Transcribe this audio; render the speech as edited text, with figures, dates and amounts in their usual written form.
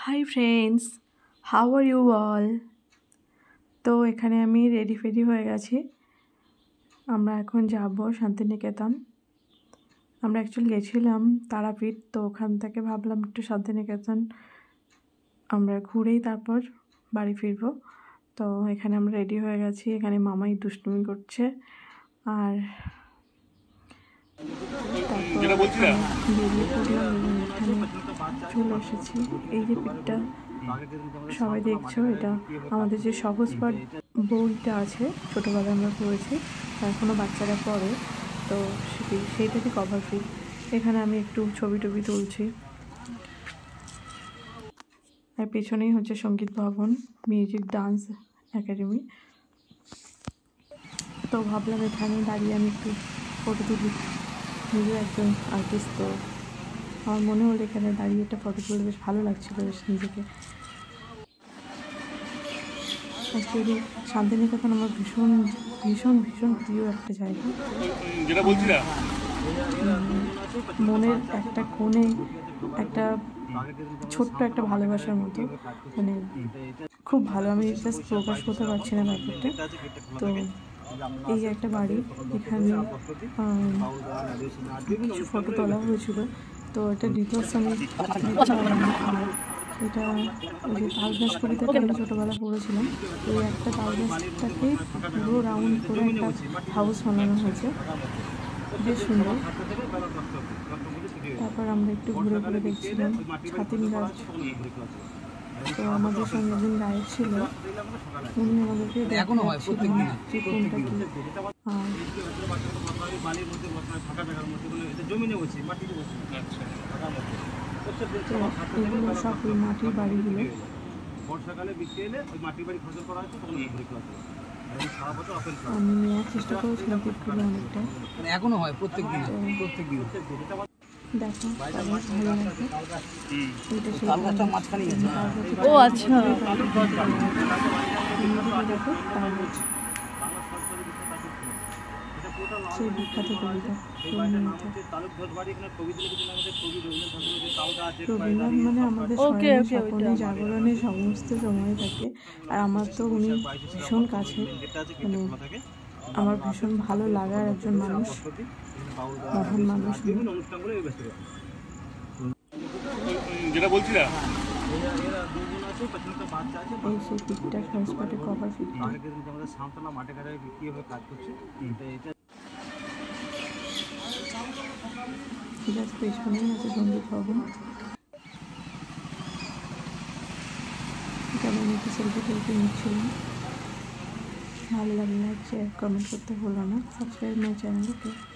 High friends, how are you all. তো এখানে আমি রেডি হয়ে গেছি। আমরা এখন যাব শান্তিনিকেতন। আমরা অ্যাকচুয়ালি গেছিলাম তারাপীঠ, তো ওখান থেকে ভাবলাম একটু শান্তিনিকেতন আমরা ঘুরেই তারপর বাড়ি ফিরবো। তো এখানে আমরা রেডি হয়ে গেছি। এখানে মামাই দুষ্টুমি করছে, আর তারপর বেরিয়ে পড়লাম এবং এখানে চলে এসেছি। এই যে পিঠটা সবাই দেখছো, এটা আমাদের যে সহজ পাঠ বইটা আছে, ছোটোবেলায় আমরা পড়েছি, এখনও বাচ্চারা পড়ে, তো সেইটাকে কভার ফিল। এখানে আমি একটু ছবি টবি তুলছি। আর পেছনেই হচ্ছে সঙ্গীত ভবন, মিউজিক ডান্স একাডেমি। তো ভাবলাম এখানে দাঁড়িয়ে আমি একটু ফটো তুলি, নিজেও একজন আর্টিস্ট, তো আমার মনে হলো এখানে দাঁড়িয়ে একটা ফটো তুলে বেশ ভালো লাগছিলো বেশ নিজেকে। অ্যাকচুয়ালি শান্তিনিকেতন আমার ভীষণ ভীষণ ভীষণ প্রিয় একটা জায়গা। যেটা বলছিলাম, মনের একটা কোণে একটা ছোট্ট একটা ভালোবাসার মতো, মানে খুব ভালো। আমি জাস্ট প্রকাশ করতে পারছি না ব্যাপারটা। তো এই যে একটা বাড়ি, এখানে কিছু ফটো তোলা হয়েছিল। তো এটা ডিটেলস আমি আর এটা ওই যে তালগাছগুলিতে আমি ছোটোবেলা পড়েছিলাম, ওই একটা তালগাছটাকে পুরো রাউন্ড করে একটা হাউস বানানো হয়েছে, বেশ সুন্দর। তারপর আমরা একটু ঘুরে ঘুরে দেখছিলাম ছাতিম গাছ। তো আমাদের সঙ্গে একজন গাইড ছিল, উনি আমাদেরকে দেখাচ্ছিলেন যে কোনটা কি। আর এগুলো সব ওই মাটির বাড়িগুলো। আমি নেওয়ার চেষ্টা করেছিলাম পিকগুলো অনেকটা, এখনো হয় প্রত্যেক দিন। দেখো ভালো লাগবে। ও আচ্ছা, দেখো সেই বিখ্যাত কবিতা রবীন্দ্রনাথ, মানে আমাদের সকলে জাগরণে সমস্ত সময় থাকে। আর আমার তো উনি ভীষণ কাছে, মানে আমার ভীষণ ভালো লাগার একজন মানুষ, মহান মানুষ। যেটা বলছিলাম এই সেই পিকটা ফার্স্ট পার্টে কভার পিকটা। জাস্ট পেছনেই আছে সঙ্গীত ভবন। এখানে আমি একটু সেলফি টেলফি নিচ্ছিলাম। ভালো লাগলে লাইক শেয়ার কমেন্ট করতে ভুলো না, সাবস্ক্রাইব মাই চ্যানেল। ওকে।